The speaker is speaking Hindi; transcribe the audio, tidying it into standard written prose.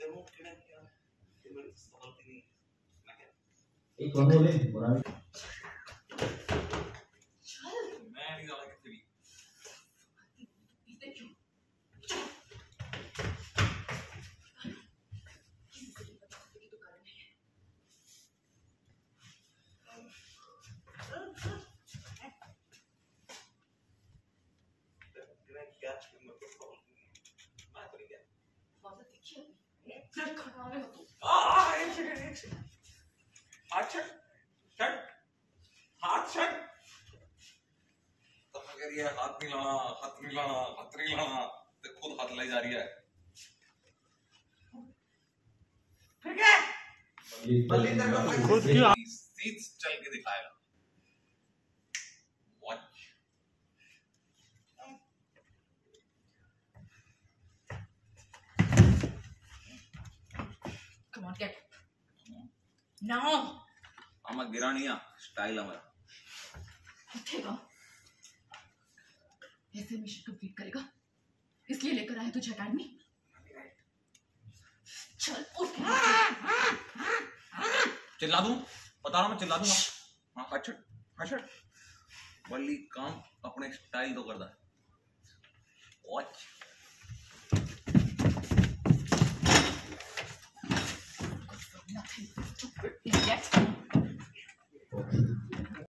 एक कौन बोले मोनामी मैं नहीं जाना किसी भी हाथ नहीं लाना खुद हाथ लाई जा रही है खुद चल के दिखाएगा Come on, get now. हमारा गिरा नहीं है स्टाइल हमारा उठेगा ऐसे मिशन कंप्लीट करेगा इसलिए लेकर आए तुझे अकेडमी चल उठ चिल्ला दूं बता रहा मैं चिल्ला दूंगा हाँ हट बल्ली काम अपने स्टाइल तो करता है वॉच nothing to